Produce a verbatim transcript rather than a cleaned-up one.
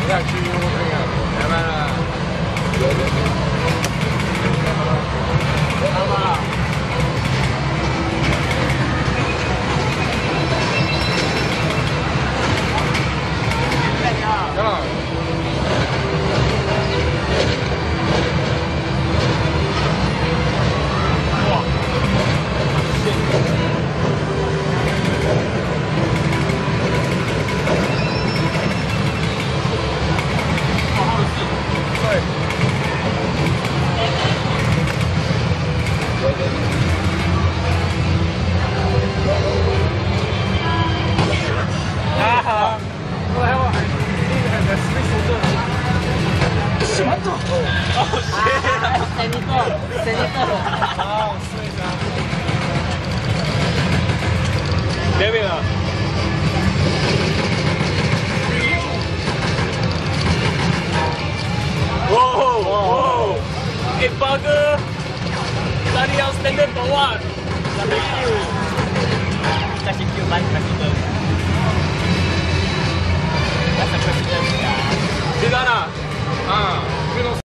下去，我看看，来吧。来吧。来了。 这边啊！哇哇！哎，八哥，tadi yang standard bawah. Kasih Q ban, kasih